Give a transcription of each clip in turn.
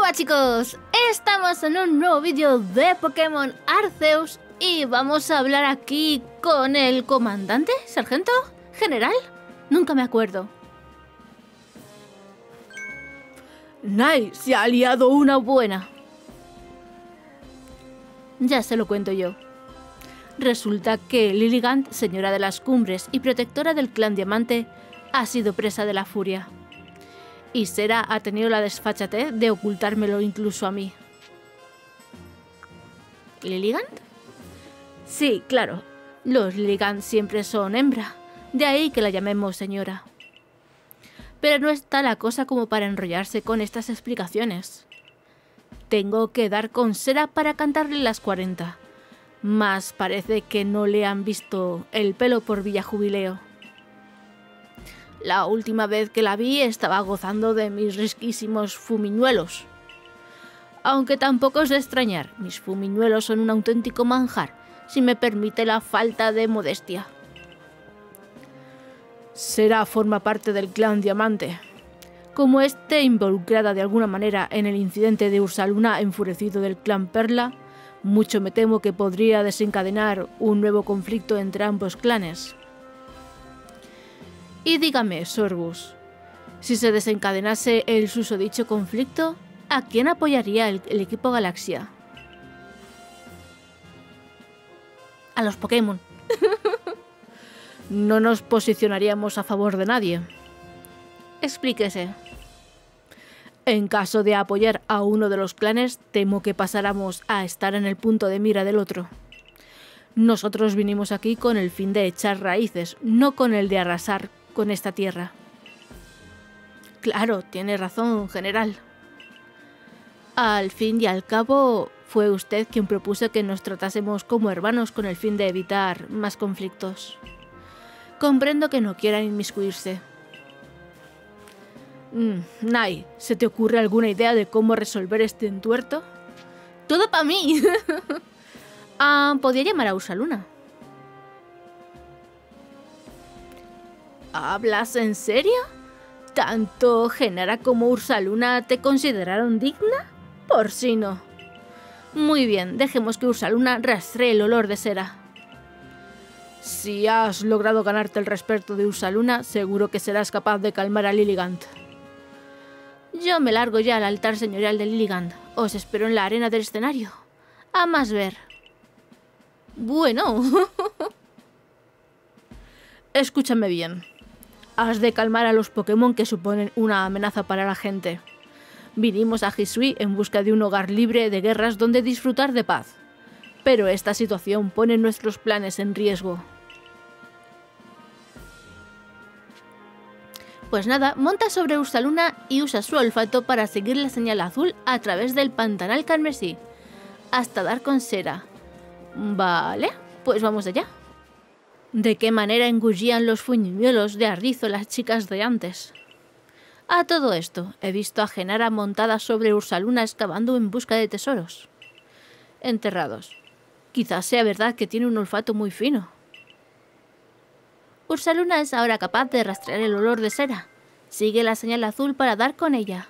Hola chicos, estamos en un nuevo vídeo de Pokémon Arceus y vamos a hablar aquí con el comandante, sargento, general, nunca me acuerdo. Nai, se ha liado una buena. Ya se lo cuento yo. Resulta que Lilligant, señora de las cumbres y protectora del clan Diamante, ha sido presa de la furia. Y Sera ha tenido la desfachatez de ocultármelo incluso a mí. ¿Lilligant? Sí, claro. Los Lilligant siempre son hembra. De ahí que la llamemos señora. Pero no está la cosa como para enrollarse con estas explicaciones. Tengo que dar con Sera para cantarle las 40. Mas parece que no le han visto el pelo por Villa Jubileo. La última vez que la vi estaba gozando de mis riquísimos fumiñuelos. Aunque tampoco es de extrañar, mis fumiñuelos son un auténtico manjar, si me permite la falta de modestia. Sera forma parte del clan Diamante. Como esté involucrada de alguna manera en el incidente de Ursaluna enfurecido del clan Perla, mucho me temo que podría desencadenar un nuevo conflicto entre ambos clanes. Y dígame, Sorbus, si se desencadenase el susodicho conflicto, ¿a quién apoyaría el equipo Galaxia? A los Pokémon. No nos posicionaríamos a favor de nadie. Explíquese. En caso de apoyar a uno de los clanes, temo que pasáramos a estar en el punto de mira del otro. Nosotros vinimos aquí con el fin de echar raíces, no con el de arrasar con esta tierra. Claro, tiene razón, general. Al fin y al cabo, fue usted quien propuso que nos tratásemos como hermanos con el fin de evitar más conflictos. Comprendo que no quieran inmiscuirse. Nai, ¿se te ocurre alguna idea de cómo resolver este entuerto? ¡Todo para mí! Podría llamar a Ursaluna. ¿Hablas en serio? ¿Tanto Genara como Ursaluna te consideraron digna? Por si no. Muy bien, dejemos que Ursaluna rastree el olor de Sera. Si has logrado ganarte el respeto de Ursaluna, seguro que serás capaz de calmar a Lilligant. Yo me largo ya al altar señorial de Lilligant. Os espero en la arena del escenario. A más ver. Bueno. Escúchame bien. Has de calmar a los Pokémon que suponen una amenaza para la gente. Vinimos a Hisui en busca de un hogar libre de guerras donde disfrutar de paz. Pero esta situación pone nuestros planes en riesgo. Pues nada, monta sobre Ursaluna y usa su olfato para seguir la señal azul a través del pantanal carmesí, hasta dar con Sera. Vale, pues vamos allá. ¿De qué manera engullían los fuñuelos de Arrizo las chicas de antes? A todo esto, he visto a Genara montada sobre Ursaluna excavando en busca de tesoros enterrados. Quizás sea verdad que tiene un olfato muy fino. Ursaluna es ahora capaz de rastrear el olor de Sera. Sigue la señal azul para dar con ella.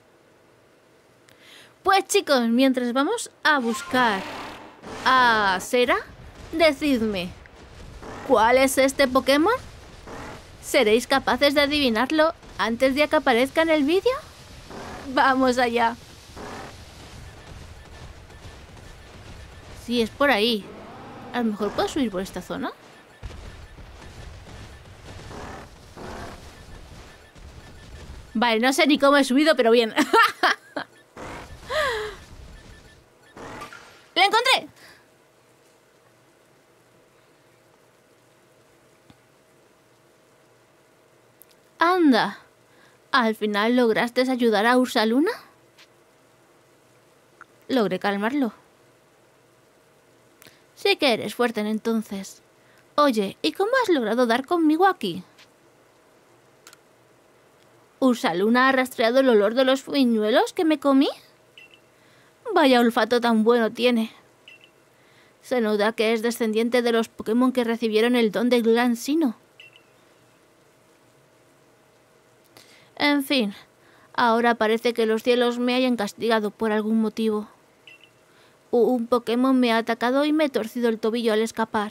Pues chicos, mientras vamos a buscar a Sera, decidme, ¿cuál es este Pokémon? ¿Seréis capaces de adivinarlo antes de que aparezca en el vídeo? ¡Vamos allá! Sí, es por ahí. A lo mejor puedo subir por esta zona. Vale, no sé ni cómo he subido, pero bien. ¡La encontré! Anda, ¿al final lograste ayudar a Ursaluna? Logré calmarlo. Sí que eres fuerte entonces. Oye, ¿y cómo has logrado dar conmigo aquí? ¿Ursaluna ha rastreado el olor de los fuñuelos que me comí? Vaya olfato tan bueno tiene. Se nota que es descendiente de los Pokémon que recibieron el don del Gran Sino. En fin, Ahora parece que los cielos me hayan castigado por algún motivo. Un Pokémon me ha atacado y me he torcido el tobillo al escapar.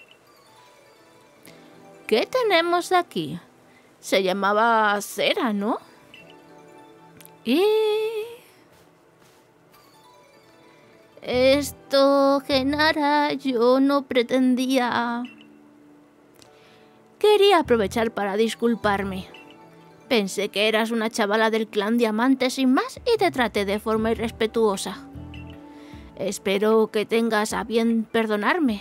¿Qué tenemos aquí? Se llamaba Cera, ¿no? Y... esto, Genara, yo no pretendía... Quería aprovechar para disculparme. Pensé que eras una chavala del clan Diamante sin más y te traté de forma irrespetuosa. Espero que tengas a bien perdonarme.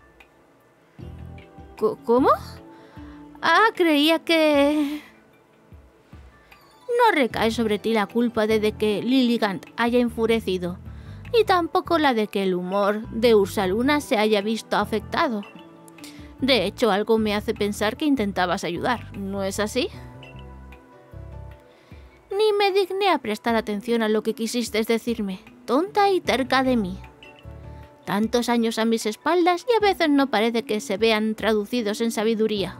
¿Cómo? Ah, creía que... No recae sobre ti la culpa de que Lilligant haya enfurecido, ni tampoco la de que el humor de Ursaluna se haya visto afectado. De hecho, algo me hace pensar que intentabas ayudar, ¿no es así? Ni me digné a prestar atención a lo que quisiste decirme, tonta y terca de mí. Tantos años a mis espaldas y a veces no parece que se vean traducidos en sabiduría.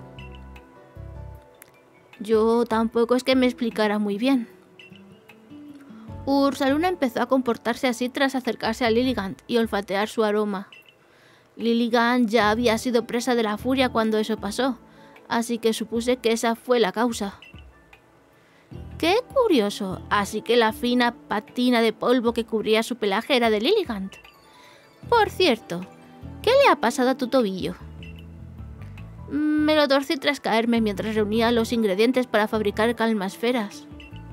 Yo tampoco es que me explicara muy bien. Ursaluna empezó a comportarse así tras acercarse a Lilligant y olfatear su aroma. Lilligant ya había sido presa de la furia cuando eso pasó, así que supuse que esa fue la causa. ¡Qué curioso! Así que la fina patina de polvo que cubría su pelaje era de Lilligant. Por cierto, ¿qué le ha pasado a tu tobillo? Me lo torcí tras caerme mientras reunía los ingredientes para fabricar calmasferas.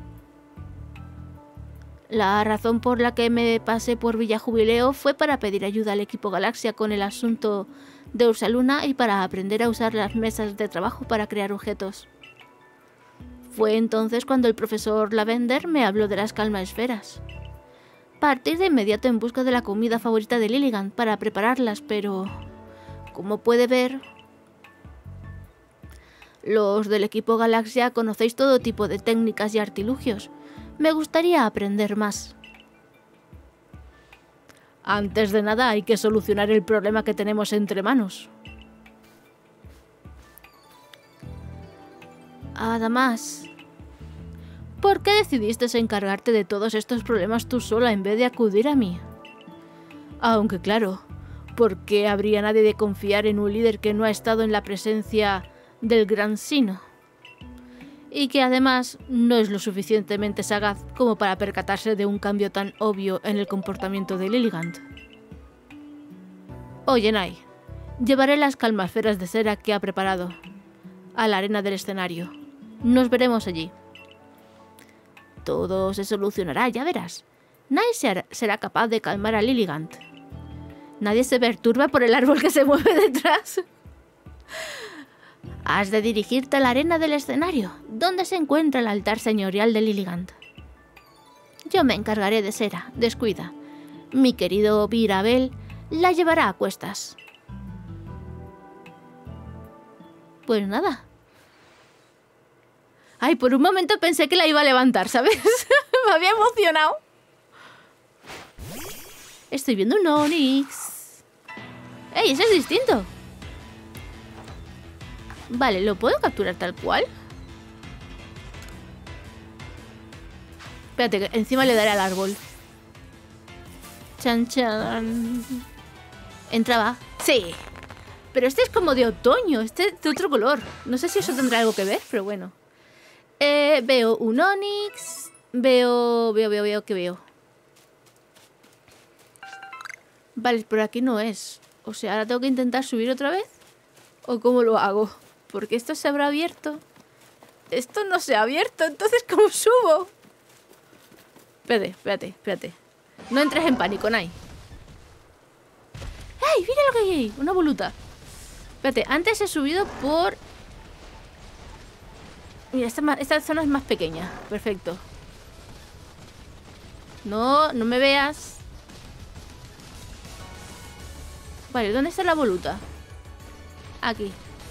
La razón por la que me pasé por Villa Jubileo fue para pedir ayuda al equipo Galaxia con el asunto de Ursaluna y para aprender a usar las mesas de trabajo para crear objetos. Fue entonces cuando el profesor Lavender me habló de las calmasferas. Partí de inmediato en busca de la comida favorita de Lilligant para prepararlas, pero... como puede ver... Los del equipo Galaxia conocéis todo tipo de técnicas y artilugios. Me gustaría aprender más. Antes de nada hay que solucionar el problema que tenemos entre manos. Además, ¿por qué decidiste encargarte de todos estos problemas tú sola en vez de acudir a mí? Aunque claro, ¿por qué habría nadie de confiar en un líder que no ha estado en la presencia del Gran Sino? Y que además no es lo suficientemente sagaz como para percatarse de un cambio tan obvio en el comportamiento de Lilligant. Oye, Nai, llevaré las calmasferas de cera que ha preparado a la arena del escenario. Nos veremos allí. Todo se solucionará, ya verás. Nai será capaz de calmar a Lilligant. Nadie se perturba por el árbol que se mueve detrás. Has de dirigirte a la arena del escenario, donde se encuentra el altar señorial de Lilligant. Yo me encargaré de Cera, descuida. Mi querido Virabel la llevará a cuestas. Pues nada. Ay, por un momento pensé que la iba a levantar, ¿sabes? Me había emocionado. Estoy viendo un Onix. ¡Ey, ese es distinto! Vale, ¿lo puedo capturar tal cual? Espérate, que encima le daré al árbol. Chan, chan. Entraba. Sí. Pero este es como de otoño. Este es de otro color. No sé si eso tendrá algo que ver, pero bueno. Veo un Onix. Veo. ¿Qué veo? Vale, por aquí no es. O sea, ahora tengo que intentar subir otra vez. ¿O cómo lo hago? Porque esto se habrá abierto. Esto no se ha abierto, entonces ¿cómo subo? Espérate. No entres en pánico, Nai. ¡Ey! Mira lo que hay ahí. Una voluta. Espérate, antes he subido por... Mira, esta zona es más pequeña. Perfecto. No me veas. Vale, ¿dónde está la voluta? Aquí.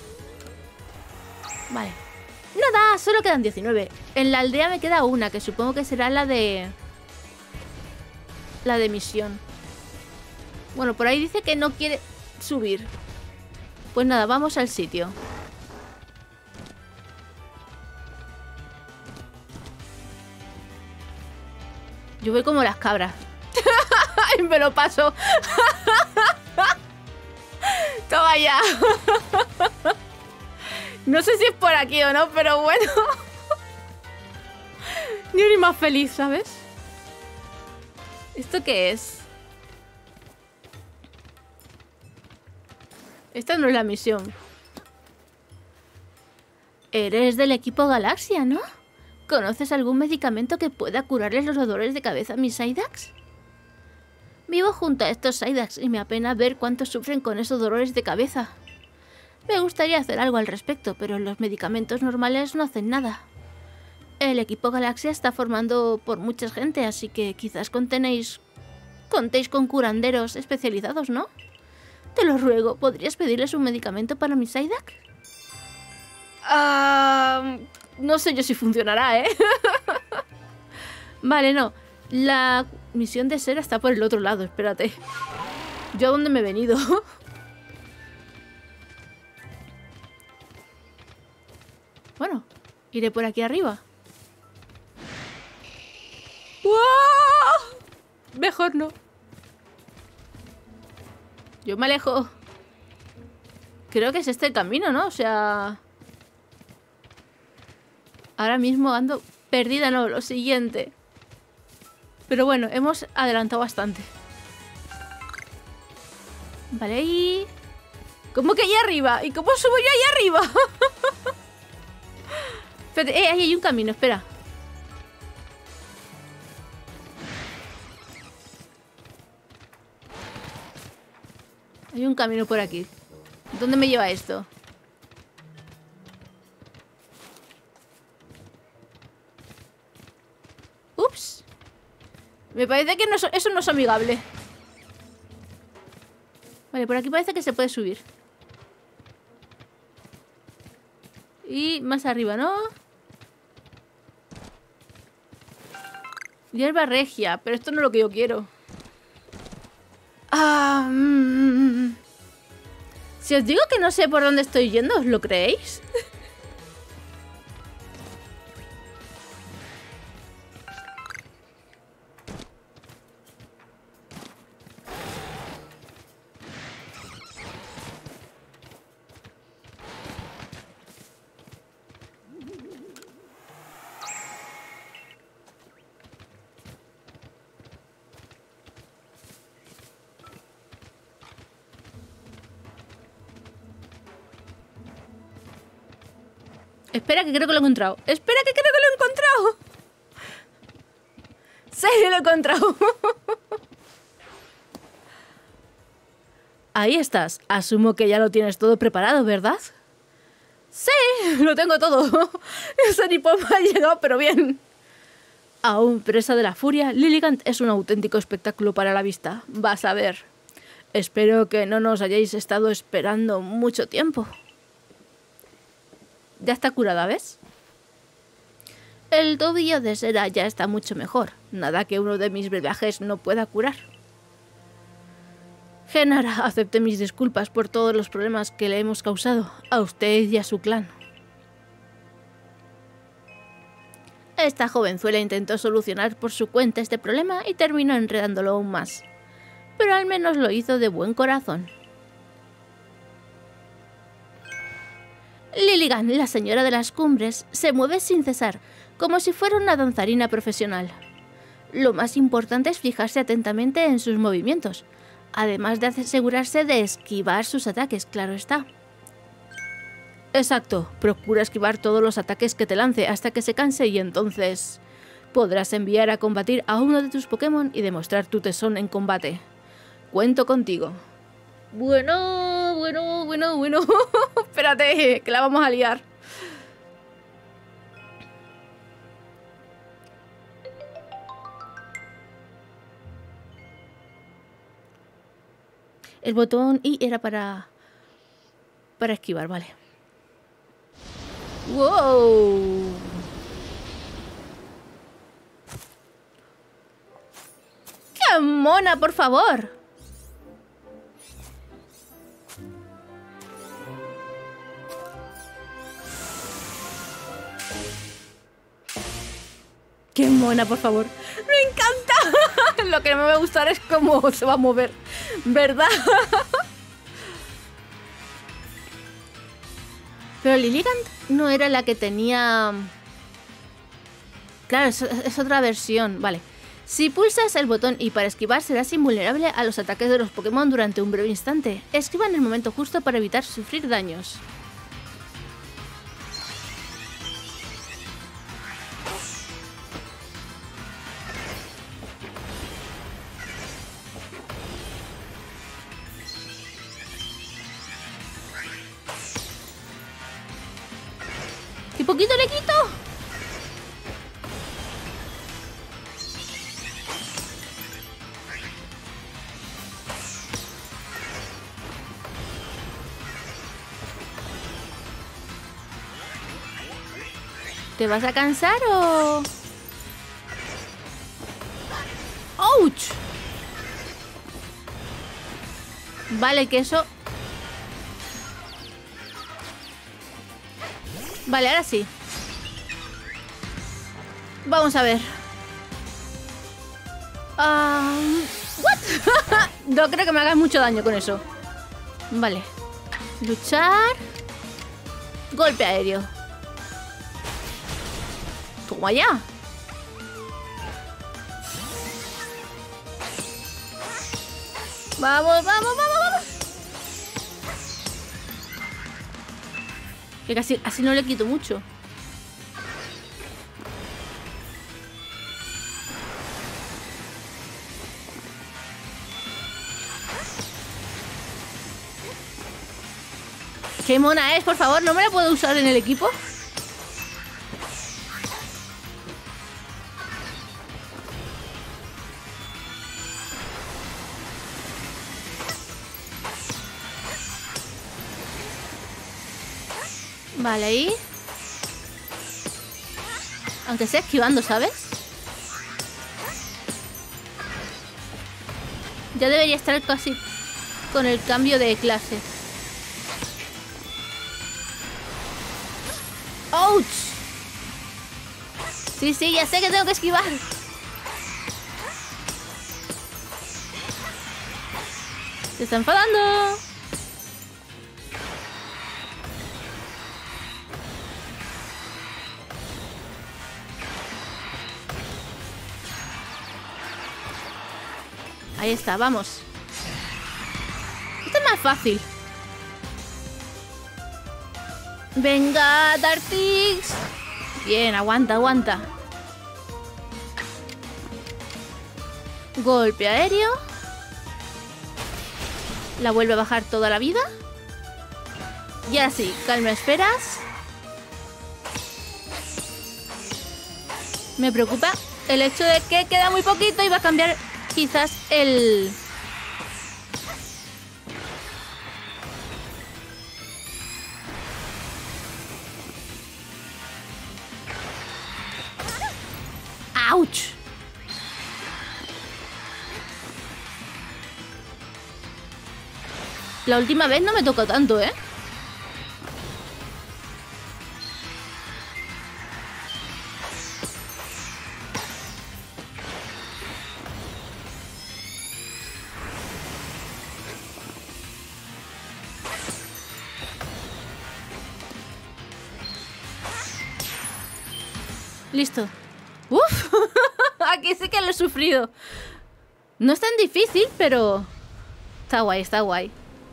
Vale. Nada, solo quedan 19. En la aldea me queda una, que supongo que será la de... la de misión. Bueno, por ahí dice que no quiere subir. Pues nada, vamos al sitio. Yo voy como las cabras. Y me lo paso. Toma ya. No sé si es por aquí o no, pero bueno. Ni más feliz, ¿sabes? ¿Esto qué es? Esta no es la misión. Eres del equipo Galaxia, ¿no? ¿Conoces algún medicamento que pueda curarles los dolores de cabeza a mis Psyducks? Vivo junto a estos Psyducks y me apena ver cuántos sufren con esos dolores de cabeza. Me gustaría hacer algo al respecto, pero los medicamentos normales no hacen nada. El equipo Galaxia está formando por mucha gente, así que quizás contéis con curanderos especializados, ¿no? Te lo ruego, ¿podrías pedirles un medicamento para mi Psyduck? No sé yo si funcionará, ¿eh? Vale, no. La misión de Sera está por el otro lado, espérate. ¿Yo a dónde me he venido? Bueno, iré por aquí arriba. ¡Wow! Mejor no. Yo me alejo. Creo que es este el camino, ¿no? O sea... Ahora mismo ando perdida, no, lo siguiente. Pero bueno, hemos adelantado bastante. Vale, y... ¿Cómo que allá arriba? ¿Y cómo subo yo allá arriba? Espérate, ahí hay un camino, espera. Hay un camino por aquí. ¿Dónde me lleva esto? Ups. Me parece que no, eso no es amigable. Vale, por aquí parece que se puede subir. Y más arriba, ¿no? Hierba regia, pero esto no es lo que yo quiero. Si os digo que no sé por dónde estoy yendo, ¿os lo creéis? Espera, que creo que lo he encontrado. Espera, que creo que lo he encontrado. Sí, lo he encontrado. Ahí estás. Asumo que ya lo tienes todo preparado, ¿verdad? Sí, lo tengo todo. Ese tipo me ha llegado, pero bien. Aún presa de la furia, Lilligant es un auténtico espectáculo para la vista. Vas a ver. Espero que no nos hayáis estado esperando mucho tiempo. Ya está curada, ¿ves? El tobillo de Sera ya está mucho mejor. Nada que uno de mis brebajes no pueda curar. Genara, acepte mis disculpas por todos los problemas que le hemos causado a usted y a su clan. Esta jovenzuela intentó solucionar por su cuenta este problema y terminó enredándolo aún más. Pero al menos lo hizo de buen corazón. Lilligant, la señora de las cumbres, se mueve sin cesar, como si fuera una danzarina profesional. Lo más importante es fijarse atentamente en sus movimientos, además de asegurarse de esquivar sus ataques, claro está. Exacto, procura esquivar todos los ataques que te lance hasta que se canse y entonces podrás enviar a combatir a uno de tus Pokémon y demostrar tu tesón en combate. Cuento contigo. Bueno. Espérate, que la vamos a liar. El botón I era para esquivar, vale. ¡Wow! ¡Qué mona, por favor! ¡Qué mona, por favor! ¡Me encanta! Lo que no me va a gustar es cómo se va a mover, ¿verdad? Pero Lilligant no era la que tenía... Claro, es otra versión. Vale. Si pulsas el botón Y para esquivar, serás invulnerable a los ataques de los Pokémon durante un breve instante. Esquiva en el momento justo para evitar sufrir daños. ¡Qué poquito le quito! ¿Te vas a cansar o...? ¡Ouch! Vale, que eso... Vale, ahora sí. Vamos a ver. ¿What? No creo que me hagas mucho daño con eso. Vale. Luchar. Golpe aéreo. Toma ya. Vamos, vamos, vamos, vamos. Que casi así no le quito mucho. ¿Qué mona es? Por favor, ¿no me la puedo usar en el equipo? Vale, ahí. Aunque sea esquivando, ¿sabes? Ya debería estar casi con el cambio de clase. ¡Ouch! Sí, sí, ya sé que tengo que esquivar. Se está enfadando. Ahí está, vamos. Esto es más fácil. Venga, Dartix. Bien, aguanta, aguanta. Golpe aéreo. La vuelve a bajar toda la vida. Y ahora sí, calma, esperas. Me preocupa el hecho de que queda muy poquito y va a cambiar quizás el... ¡Auch! La última vez no me tocó tanto, ¿eh? Listo. ¡Uf! Aquí sí que lo he sufrido. No es tan difícil, pero... Está guay, está guay.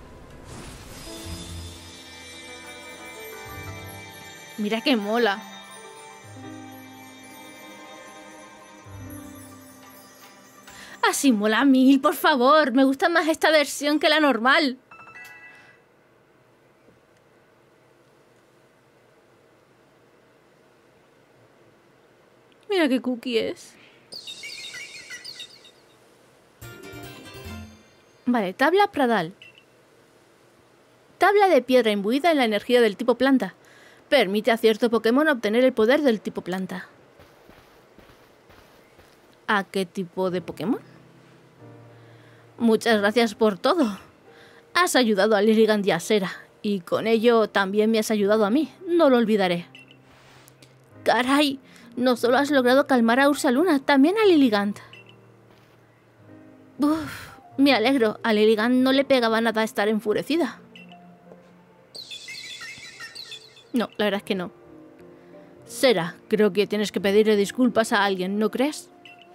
Mira que mola. Así mola 1000, por favor. Me gusta más esta versión que la normal. Mira qué cookie es. Vale, tabla Pradal. Tabla de piedra imbuida en la energía del tipo planta. Permite a cierto Pokémon obtener el poder del tipo planta. ¿A qué tipo de Pokémon? Muchas gracias por todo. Has ayudado a Lilligant y a Sera, y con ello también me has ayudado a mí. No lo olvidaré. Caray, no solo has logrado calmar a Ursaluna, también a Lilligant. Uf, me alegro. A Lilligant no le pegaba nada estar enfurecida. No, la verdad es que no. Sera, creo que tienes que pedirle disculpas a alguien, ¿no crees?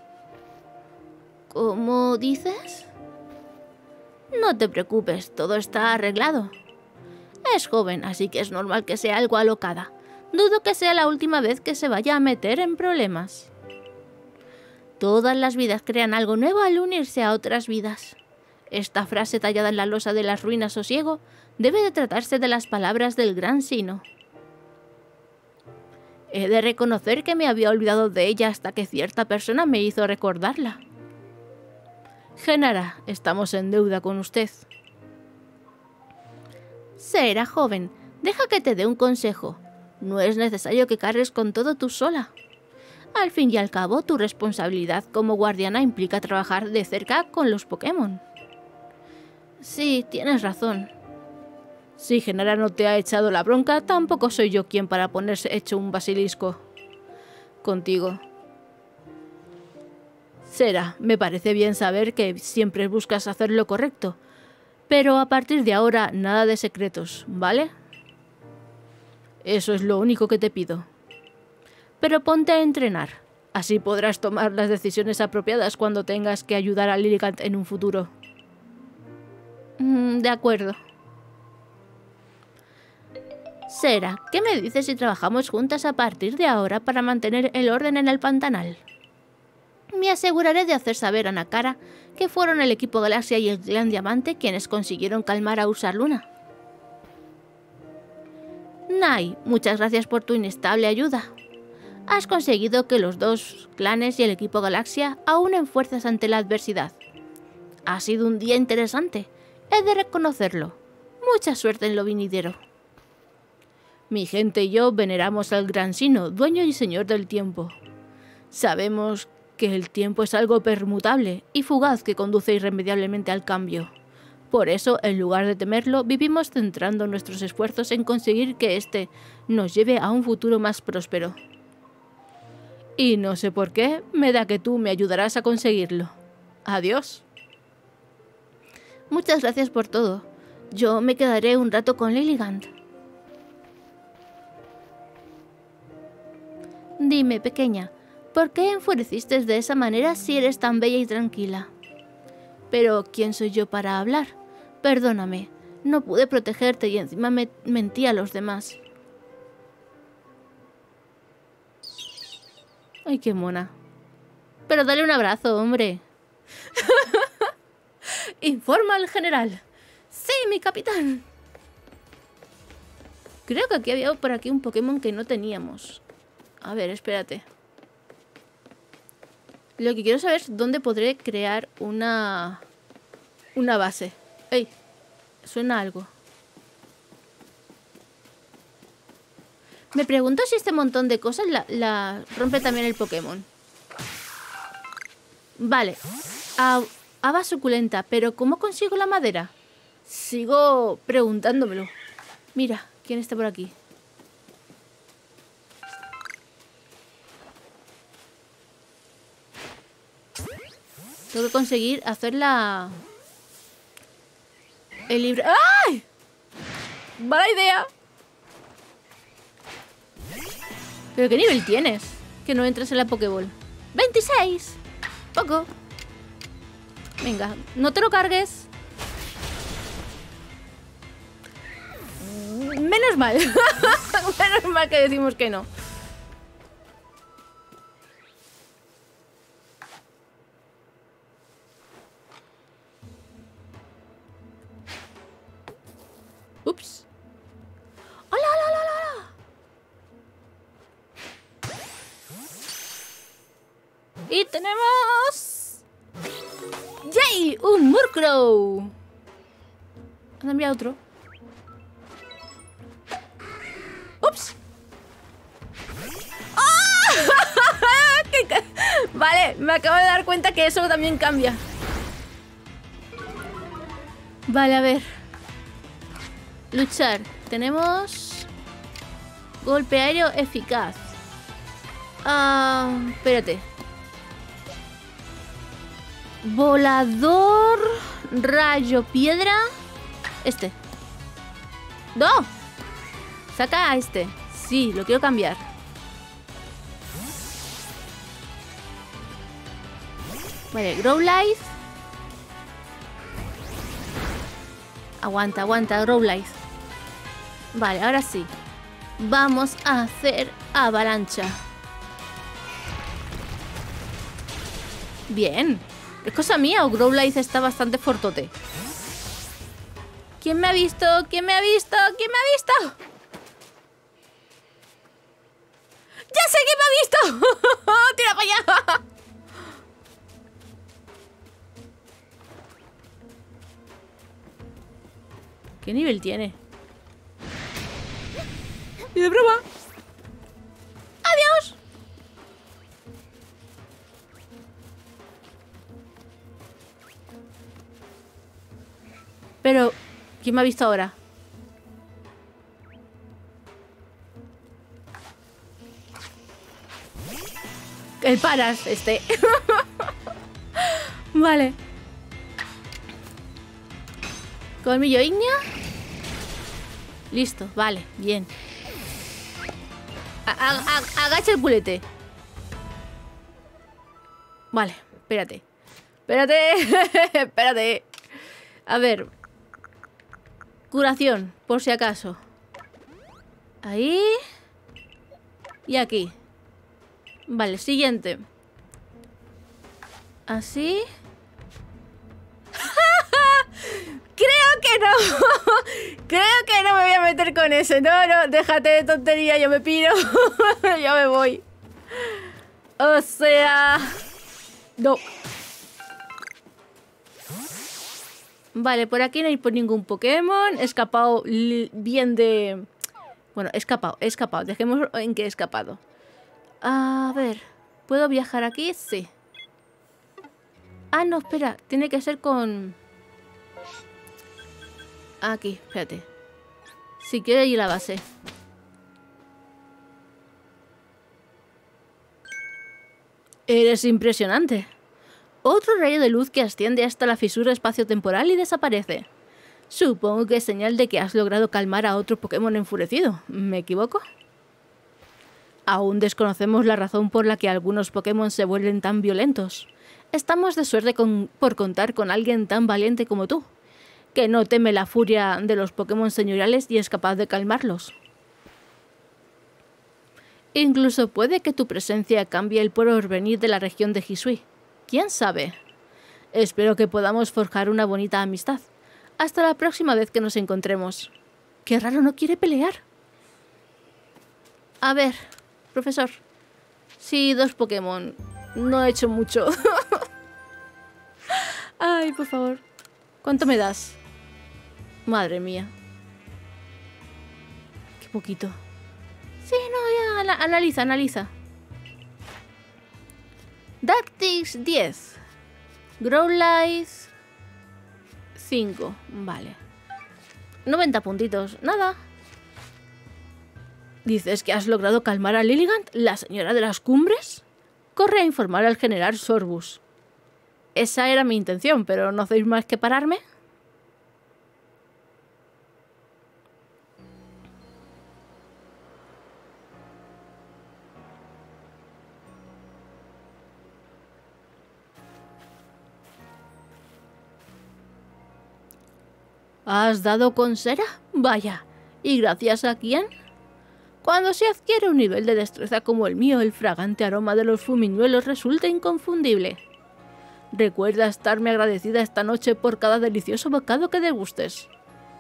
¿Cómo dices? No te preocupes, todo está arreglado. Es joven, así que es normal que sea algo alocada. Dudo que sea la última vez que se vaya a meter en problemas. Todas las vidas crean algo nuevo al unirse a otras vidas. Esta frase tallada en la losa de las ruinas Sosiego debe de tratarse de las palabras del Gran Sino. He de reconocer que me había olvidado de ella hasta que cierta persona me hizo recordarla. Genara, estamos en deuda con usted. Sera, joven, deja que te dé un consejo. No es necesario que cargues con todo tú sola. Al fin y al cabo, tu responsabilidad como guardiana implica trabajar de cerca con los Pokémon. Sí, tienes razón. Si Genara no te ha echado la bronca, tampoco soy yo quien para ponerse hecho un basilisco contigo. Sera, me parece bien saber que siempre buscas hacer lo correcto, pero a partir de ahora nada de secretos, ¿vale? Eso es lo único que te pido. Pero ponte a entrenar, así podrás tomar las decisiones apropiadas cuando tengas que ayudar a Lilligant en un futuro. De acuerdo. Sera, ¿qué me dices si trabajamos juntas a partir de ahora para mantener el orden en el pantanal? Me aseguraré de hacer saber a Nakara que fueron el equipo Galaxia y el Clan Diamante quienes consiguieron calmar a Ursaluna. Nai, muchas gracias por tu inestable ayuda. Has conseguido que los dos clanes y el equipo Galaxia aúnen fuerzas ante la adversidad. Ha sido un día interesante, he de reconocerlo. Mucha suerte en lo venidero. Mi gente y yo veneramos al Gran Sino, dueño y señor del tiempo. Sabemos que el tiempo es algo permutable y fugaz que conduce irremediablemente al cambio. Por eso, en lugar de temerlo, vivimos centrando nuestros esfuerzos en conseguir que éste nos lleve a un futuro más próspero. Y no sé por qué, me da que tú me ayudarás a conseguirlo. Adiós. Muchas gracias por todo. Yo me quedaré un rato con Lilligant. Dime, pequeña, ¿por qué enfureciste de esa manera si eres tan bella y tranquila? Pero, ¿quién soy yo para hablar? Perdóname, no pude protegerte y encima me mentí a los demás. Ay, qué mona. Pero dale un abrazo, hombre. Informa al general. Sí, mi capitán. Creo que aquí había por aquí un Pokémon que no teníamos. A ver, espérate. Lo que quiero saber es dónde podré crear una base. ¡Ey! Suena algo. Me pregunto si este montón de cosas la rompe también el Pokémon. Vale. Haba suculenta, pero ¿cómo consigo la madera? Sigo preguntándomelo. Mira, ¿quién está por aquí? Tengo que conseguir hacer el libro. ¡Ay! ¡Mala idea! ¿Pero qué nivel tienes? Que no entres en la Pokéball. ¡26! Poco. Venga, no te lo cargues. Menos mal. Menos mal que decimos que no. Ups. ¡Hola, hola, hola, hola! Y tenemos... ¡Yay! ¡Un Murkrow! ¿Dónde envía otro? ¡Ups! ¡Oh! Vale, me acabo de dar cuenta que eso también cambia. Vale, a ver. Luchar. Tenemos... golpe aéreo eficaz. Espérate. Volador, rayo, piedra. Este. ¡No! Saca a este. Sí, lo quiero cambiar. Vale, Growlithe. Aguanta, aguanta, Growlithe. Vale, ahora sí. Vamos a hacer avalancha. Bien. ¿Es cosa mía o Growlithe está bastante fortote? ¿Quién me ha visto? ¿Quién me ha visto? ¿Quién me ha visto? ¡Ya sé quién me ha visto! ¡Tira para allá! ¿Qué nivel tiene? Y de broma. ¡Adiós! Pero, ¿quién me ha visto ahora? El Paras, este. Vale. Colmillo ígnea. Listo, vale, bien. Agacha el culete. Vale, espérate. Espérate. Espérate. A ver. Curación, por si acaso. Ahí. Y aquí. Vale, siguiente. Así. Creo que no. Creo que no me voy a meter con ese. No, no, déjate de tontería, yo me piro. Yo me voy. O sea... No. Vale, por aquí no hay por ningún Pokémon. He escapado bien de... Bueno, he escapado. Dejémoslo en que he escapado. A ver, ¿puedo viajar aquí? Sí. Ah, no, espera. Tiene que ser con... Aquí, espérate. Si quiero ir a la base. Eres impresionante. Otro rayo de luz que asciende hasta la fisura espaciotemporal y desaparece. Supongo que es señal de que has logrado calmar a otro Pokémon enfurecido. ¿Me equivoco? Aún desconocemos la razón por la que algunos Pokémon se vuelven tan violentos. Estamos de suerte por contar con alguien tan valiente como tú, que no teme la furia de los Pokémon señoriales y es capaz de calmarlos. Incluso puede que tu presencia cambie el porvenir de la región de Hisui. ¿Quién sabe? Espero que podamos forjar una bonita amistad. Hasta la próxima vez que nos encontremos. Qué raro, no quiere pelear. A ver, profesor. Sí, 2 Pokémon. No he hecho mucho. Ay, por favor. ¿Cuánto me das? Madre mía. Qué poquito. Sí, no, ya, analiza. Darktix 10. Growlithe 5. Vale. 90 puntitos. Nada. ¿Dices que has logrado calmar a Lilligant, la señora de las cumbres? Corre a informar al general Sorbus. Esa era mi intención, pero ¿no hacéis más que pararme? ¿Has dado con Sera? Vaya. ¿Y gracias a quién? Cuando se adquiere un nivel de destreza como el mío, el fragante aroma de los fumiñuelos resulta inconfundible. Recuerda estarme agradecida esta noche por cada delicioso bocado que degustes.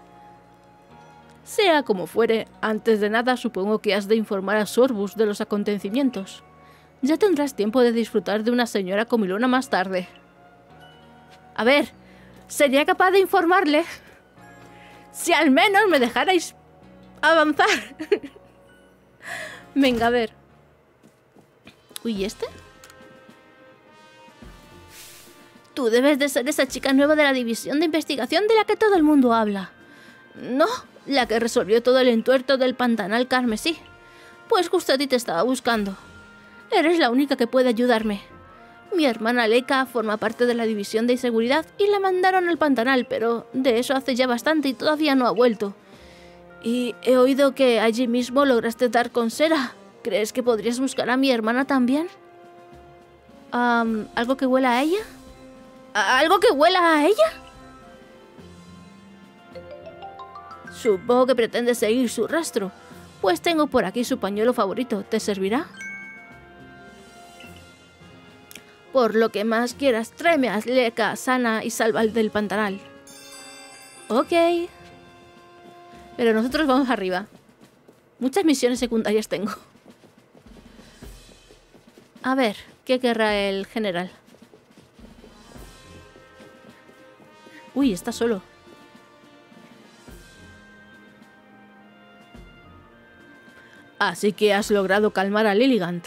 Sea como fuere, antes de nada supongo que has de informar a Sorbus de los acontecimientos. Ya tendrás tiempo de disfrutar de una señora comilona más tarde. A ver, sería capaz de informarle... Si al menos me dejarais avanzar. Venga, a ver. Uy, ¿y este? Tú debes de ser esa chica nueva de la división de investigación de la que todo el mundo habla. No, la que resolvió todo el entuerto del pantanal carmesí. Pues justo a ti te estaba buscando. Eres la única que puede ayudarme. Mi hermana Leka forma parte de la división de seguridad y la mandaron al Pantanal, pero de eso hace ya bastante y todavía no ha vuelto. Y he oído que allí mismo lograste dar con Sera. ¿Crees que podrías buscar a mi hermana también? ¿Algo que huela a ella? ¿Algo que huela a ella? Supongo que pretende seguir su rastro. Pues tengo por aquí su pañuelo favorito. ¿Te servirá? Por lo que más quieras, tráeme a Leka sana y salva del Pantanal. Ok. Pero nosotros vamos arriba. Muchas misiones secundarias tengo. A ver, ¿qué querrá el general? Uy, está solo. Así que has logrado calmar a Lilligant.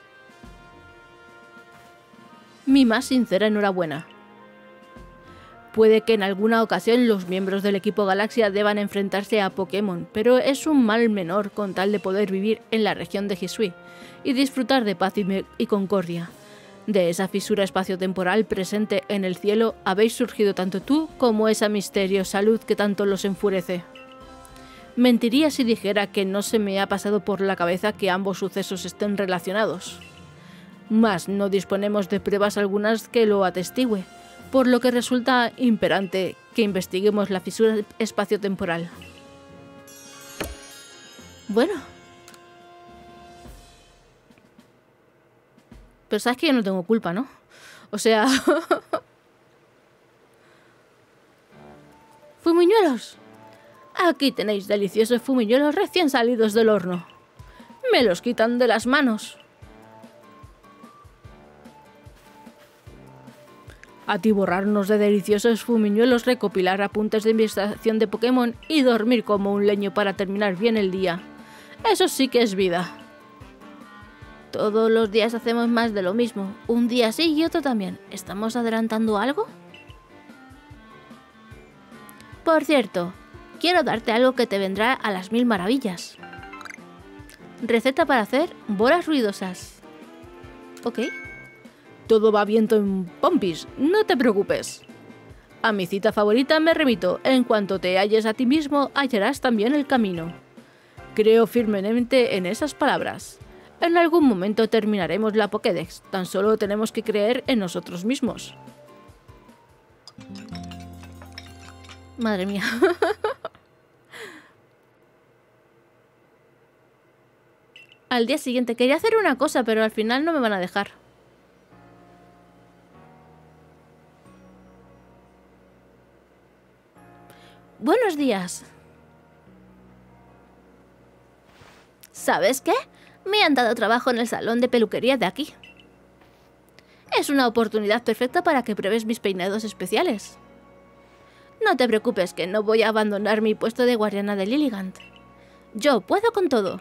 Mi más sincera enhorabuena. Puede que en alguna ocasión los miembros del equipo Galaxia deban enfrentarse a Pokémon, pero es un mal menor con tal de poder vivir en la región de Hisui y disfrutar de paz y concordia. De esa fisura espaciotemporal presente en el cielo habéis surgido tanto tú como esa misteriosa luz que tanto los enfurece. Mentiría si dijera que no se me ha pasado por la cabeza que ambos sucesos estén relacionados. Mas no disponemos de pruebas algunas que lo atestigüe, por lo que resulta imperante que investiguemos la fisura espaciotemporal. Bueno. Pero sabes que yo no tengo culpa, ¿no? O sea... ¡Fumiñuelos! Aquí tenéis deliciosos fumiñuelos recién salidos del horno. Me los quitan de las manos. Atiborrarnos de deliciosos fumiñuelos, recopilar apuntes de investigación de Pokémon y dormir como un leño para terminar bien el día. Eso sí que es vida. Todos los días hacemos más de lo mismo. Un día sí y otro también. ¿Estamos adelantando algo? Por cierto, quiero darte algo que te vendrá a las 1000 maravillas. Receta para hacer bolas ruidosas. Ok. Todo va viento en Pompis, no te preocupes. A mi cita favorita me remito. En cuanto te halles a ti mismo, hallarás también el camino. Creo firmemente en esas palabras. En algún momento terminaremos la Pokédex. Tan solo tenemos que creer en nosotros mismos. Madre mía. Al día siguiente quería hacer una cosa, pero al final no me van a dejar. Buenos días. ¿Sabes qué? Me han dado trabajo en el salón de peluquería de aquí. Es una oportunidad perfecta para que pruebes mis peinados especiales. No te preocupes que no voy a abandonar mi puesto de guardiana de Lilligant. Yo puedo con todo.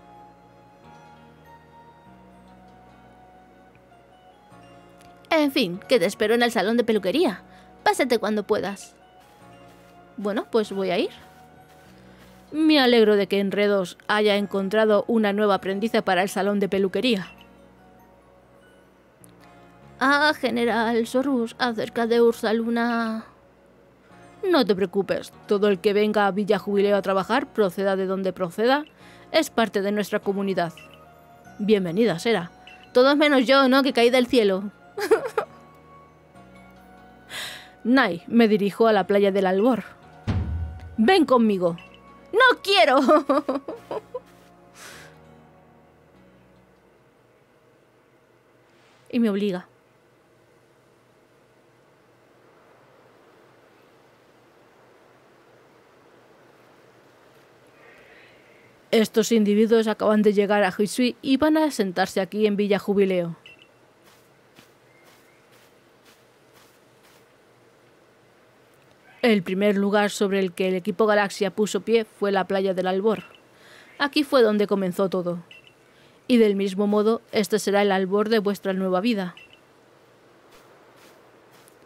En fin, que te espero en el salón de peluquería. Pásate cuando puedas. Bueno, pues voy a ir. Me alegro de que Enredos haya encontrado una nueva aprendiza para el salón de peluquería. Ah, General Sorus, acerca de Ursaluna... No te preocupes, todo el que venga a Villa Jubileo a trabajar, proceda de donde proceda, es parte de nuestra comunidad. Bienvenida, Sera. Todos menos yo, ¿no? Que caí del cielo. Nai, me dirijo a la playa del Albor. Ven conmigo. ¡No quiero! Y me obliga. Estos individuos acaban de llegar a Hisui y van a sentarse aquí en Villa Jubileo. El primer lugar sobre el que el equipo Galaxia puso pie fue la playa del Albor. Aquí fue donde comenzó todo. Y del mismo modo, este será el albor de vuestra nueva vida.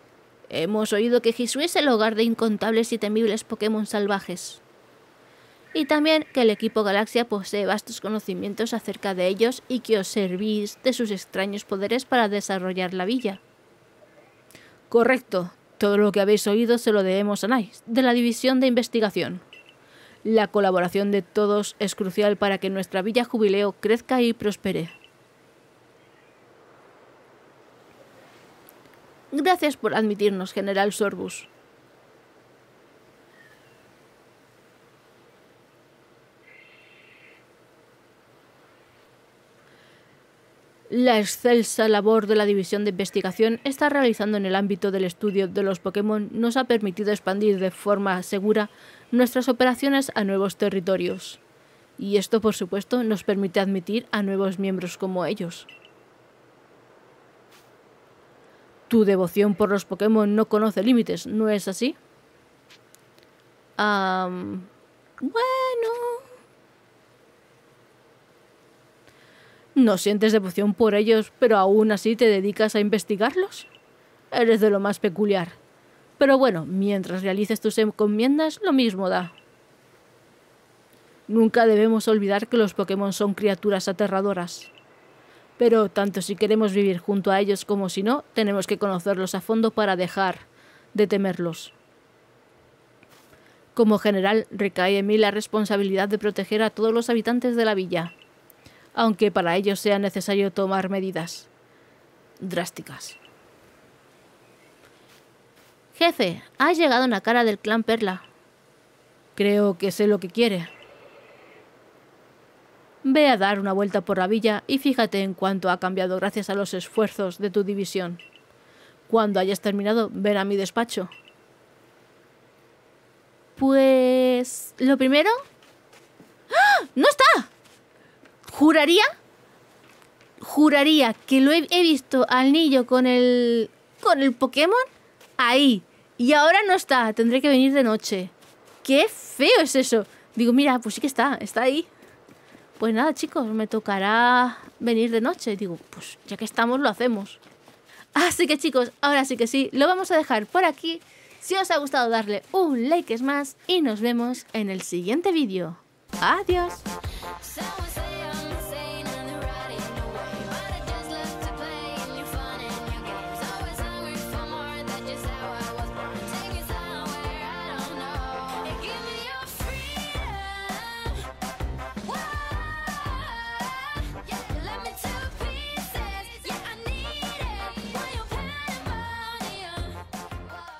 Hemos oído que Hisui es el hogar de incontables y temibles Pokémon salvajes. Y también que el equipo Galaxia posee vastos conocimientos acerca de ellos y que os servís de sus extraños poderes para desarrollar la villa. Correcto. Todo lo que habéis oído se lo debemos a Nice, de la División de Investigación. La colaboración de todos es crucial para que nuestra Villa Jubileo crezca y prospere. Gracias por admitirnos, General Sorbus. La excelsa labor de la División de Investigación está realizando en el ámbito del estudio de los Pokémon nos ha permitido expandir de forma segura nuestras operaciones a nuevos territorios. Y esto, por supuesto, nos permite admitir a nuevos miembros como ellos. Tu devoción por los Pokémon no conoce límites, ¿no es así? Bueno... ¿No sientes devoción por ellos, pero aún así te dedicas a investigarlos? Eres de lo más peculiar. Pero bueno, mientras realices tus encomiendas, lo mismo da. Nunca debemos olvidar que los Pokémon son criaturas aterradoras. Pero tanto si queremos vivir junto a ellos como si no, tenemos que conocerlos a fondo para dejar de temerlos. Como general, recae en mí la responsabilidad de proteger a todos los habitantes de la villa, aunque para ello sea necesario tomar medidas drásticas. Jefe, ha llegado una cara del clan Perla. Creo que sé lo que quiere. Ve a dar una vuelta por la villa y fíjate en cuánto ha cambiado gracias a los esfuerzos de tu división. Cuando hayas terminado, ven a mi despacho. Pues... ¿lo primero? ¡Ah! ¡No está! Juraría que lo he visto al niño con el Pokémon ahí. Y ahora no está. Tendré que venir de noche. ¡Qué feo es eso! Digo, mira, pues sí que está ahí. Pues nada, chicos, me tocará venir de noche. Digo, pues ya que estamos, lo hacemos. Así que chicos, ahora sí que sí, lo vamos a dejar por aquí. Si os ha gustado, darle un like más y nos vemos en el siguiente vídeo. ¡Adiós!